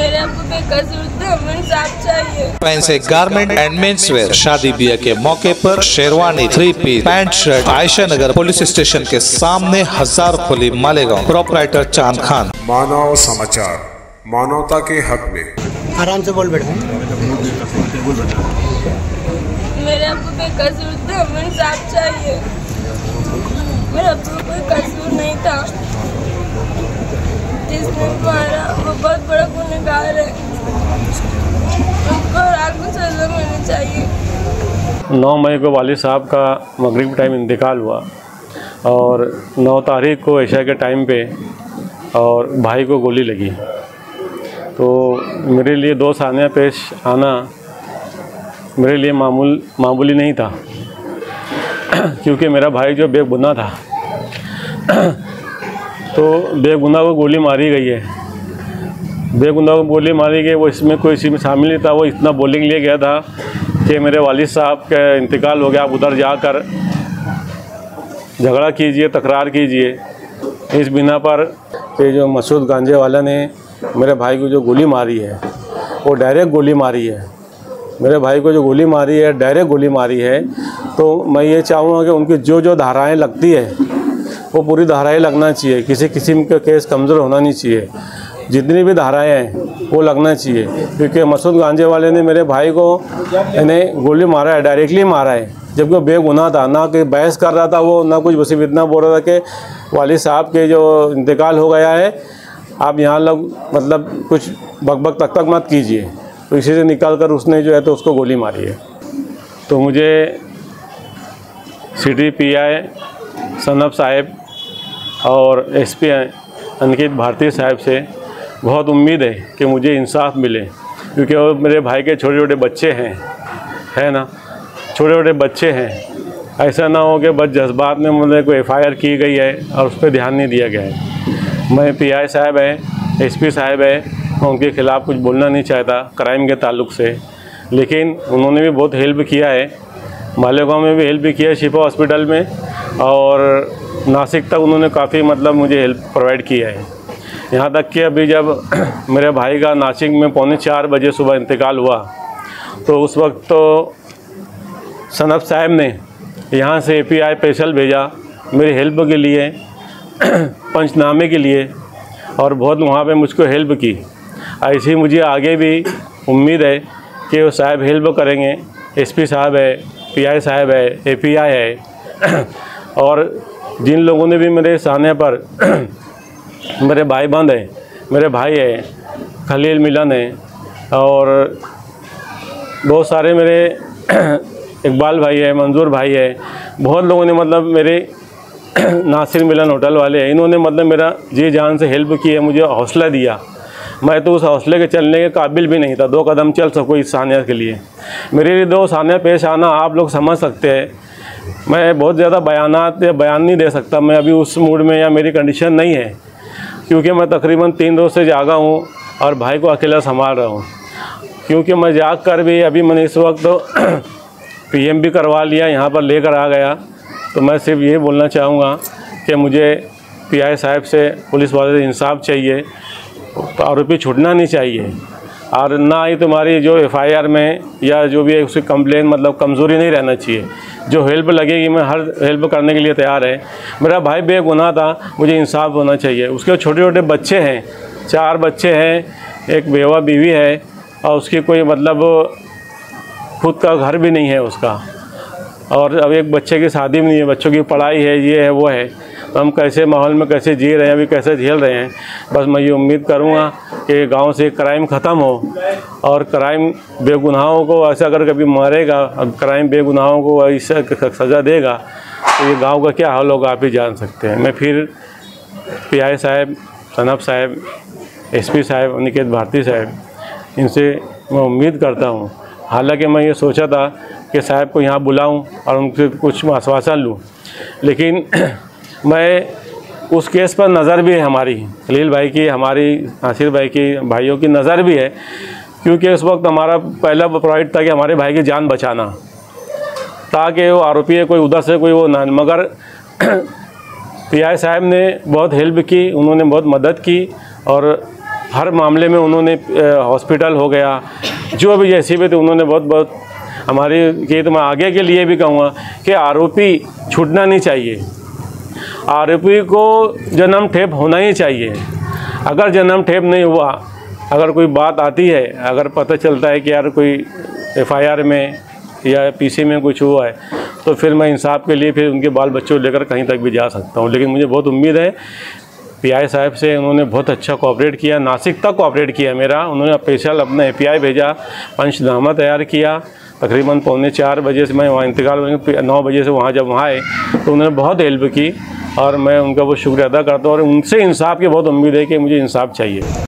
मेरे आपको बेकसूर थे, हमें इंसाफ चाहिए। Fancy garment and men's wear, शादी ब्याह के मौके पर sherwani, 3 piece, pant shirt, Ayesha Nagar police station के सामने, 1000 खुली, मालेगांव। प्रोपराइटर चांद खान। मानव समाचार, मानवता के हक में। आराम से बोल बेटा। मेरे आपको बेकसूर थे, हमें इंसाफ चाहिए। मेरा आपको कोई कसूर नहीं था, जिसने मारा वो बहुत बड़ा गुनहगार है, उनको आगे सजा मिलनी चाहिए। 9 मई को वालिद साहब का मगरिब टाइम इंतकाल हुआ और 9 तारीख को ऐशा के टाइम पे और भाई को गोली लगी। तो मेरे लिए 2 सानिया पेश आना मेरे लिए मामूली नहीं था, क्योंकि मेरा भाई जो बेगुनाह था, तो बेगुनाह को गोली मारी गई है। बेगुनाह को गोली मारी गई, वो इसमें कोई इसी में शामिल नहीं था। वो इतना बोलने के लिए गया था कि मेरे वालिद साहब का इंतकाल हो गया, आप उधर जाकर झगड़ा कीजिए, तकरार कीजिए। इस बिना पर कि जो मसूद गांजे वाला ने मेरे भाई को जो गोली मारी है, वो डायरेक्ट गोली मारी है। मेरे भाई को जो गोली मारी है, डायरेक्ट गोली मारी है। तो मैं ये चाहूँगा कि उनकी जो धाराएं लगती है वो पूरी धाराएं लगना चाहिए। किसी किस्म का केस कमज़ोर होना नहीं चाहिए। जितनी भी धाराएं हैं वो लगना चाहिए, क्योंकि मसूद गांजे वाले ने मेरे भाई को इन्हें गोली मारा है, डायरेक्टली मारा है, जबकि वो बेगुनाह था। ना कि बहस कर रहा था वो, ना कुछ बस इतना बोल रहा था कि वालिद साहब के जो इंतकाल हो गया है, आप यहाँ लोग मतलब कुछ बकबक तक मत कीजिए। तो इसी से निकाल कर उसने जो है तो उसको गोली मारी है। तो मुझे सिटी PI सनब साहब और SP अंकित भारती साहब से बहुत उम्मीद है कि मुझे इंसाफ मिले, क्योंकि वो मेरे भाई के छोटे छोटे बच्चे हैं, है ना, छोटे छोटे बच्चे हैं। ऐसा ना हो कि बस जज्बात में मुझे कोई FIR की गई है और उस पर ध्यान नहीं दिया गया है। मैं PI साहब है, SP साहब है, मैं उनके ख़िलाफ़ कुछ बोलना नहीं चाहता क्राइम के ताल्लुक़ से, लेकिन उन्होंने भी बहुत हेल्प किया है। मालेगांव में भी हेल्प भी किया है, शिफा हॉस्पिटल में, और नासिक तक उन्होंने काफ़ी मतलब मुझे हेल्प प्रोवाइड किया है। यहाँ तक कि अभी जब मेरे भाई का नासिक में 3:45 बजे सुबह इंतकाल हुआ, तो उस वक्त तो सनब साहब ने यहाँ से API स्पेशल भेजा मेरी हेल्प के लिए, पंचनामे के लिए, और बहुत वहाँ पे मुझको हेल्प की। ऐसी मुझे आगे भी उम्मीद है कि वो साहब हेल्प करेंगे। SP साहब है, PI साहब है, API है, और जिन लोगों ने भी मेरे सामने पर मेरे भाई बंद है, मेरे भाई है, खलील मिलन है, और बहुत सारे मेरे इकबाल भाई है, मंजूर भाई है, बहुत लोगों ने मतलब मेरे नासिर मिलन होटल वाले हैं, इन्होंने मतलब मेरा जी जान से हेल्प की है, मुझे हौसला दिया। मैं तो उस हौसले के चलने के काबिल भी नहीं था, 2 कदम चल सकूँ इस सानिया के लिए। मेरे लिए 2 सानिया पेश आना आप लोग समझ सकते हैं। मैं बहुत ज़्यादा बयान नहीं दे सकता, मैं अभी उस मूड में या मेरी कंडीशन नहीं है, क्योंकि मैं तकरीबन 3 रोज़ से जागा हूँ और भाई को अकेला संभाल रहा हूँ। क्योंकि मैं जाग कर भी अभी मैंने इस वक्त तो PM भी करवा लिया, यहाँ पर लेकर आ गया। तो मैं सिर्फ ये बोलना चाहूँगा कि मुझे PI साहब से, पुलिस वाले से इंसाफ चाहिए, आरोपी छूटना नहीं चाहिए, और ना ही तुम्हारी जो FIR में या जो भी है उसकी कंप्लेन मतलब कमज़ोरी नहीं रहना चाहिए। जो हेल्प लगेगी मैं हर हेल्प करने के लिए तैयार है। मेरा भाई बेगुनाह था, मुझे इंसाफ होना चाहिए। उसके छोटे छोटे बच्चे हैं, 4 बच्चे हैं, एक बेवा बीवी है, और उसकी कोई मतलब खुद का घर भी नहीं है उसका, और अब एक बच्चे की शादी भी नहीं है, बच्चों की पढ़ाई है, ये है वो है। तो हम कैसे माहौल में कैसे जी रहे हैं, अभी कैसे झेल रहे हैं। बस मैं ये उम्मीद करूँगा कि गांव से क्राइम ख़त्म हो, और क्राइम बेगुनाहों को ऐसा अगर कभी मारेगा, अब क्राइम बेगुनाहों को ऐसा सज़ा देगा तो ये गांव का क्या हाल होगा आप ही जान सकते हैं। मैं फिर PI साहब, सनब साहब, SP साहब, अंकित भारती साहब, इनसे मैं उम्मीद करता हूँ। हालांकि मैं ये सोचा था कि साहब को यहाँ बुलाऊँ और उनसे कुछ आश्वासन लूँ, लेकिन मैं उस केस पर नज़र भी है हमारी, खलील भाई की, हमारी नासिर भाई की, भाइयों की नज़र भी है, क्योंकि उस वक्त हमारा पहला प्राइड था कि हमारे भाई की जान बचाना, ताकि वो आरोपी है कोई उधर से कोई वो ना। मगर PI साहब ने बहुत हेल्प की, उन्होंने बहुत मदद की, और हर मामले में उन्होंने हॉस्पिटल हो गया, जो भी जैसे भी थे उन्होंने बहुत हमारे ये, तो मैं आगे के लिए भी कहूँगा कि आरोपी छूटना नहीं चाहिए। आरोपी को जन्म ठेप होना ही चाहिए। अगर जन्म ठेप नहीं हुआ, अगर कोई बात आती है, अगर पता चलता है कि यार कोई एफआईआर में या पीसी में कुछ हुआ है, तो फिर मैं इंसाफ के लिए फिर उनके बाल बच्चों लेकर कहीं तक भी जा सकता हूँ। लेकिन मुझे बहुत उम्मीद है पीआई साहब से, उन्होंने बहुत अच्छा कोऑपरेट किया, नासिक तक कोऑपरेट किया मेरा। उन्होंने स्पेशल अपना एपीआई भेजा, पंचनामा तैयार किया। तकरीबन 3:45 बजे से मैं वहाँ इंतकाल, 9 बजे से वहाँ जब वहाँ आए तो उन्होंने बहुत हेल्प की और मैं उनका बहुत शुक्रिया अदा करता हूँ। और उनसे इंसाफ की बहुत उम्मीद है कि मुझे इंसाफ चाहिए।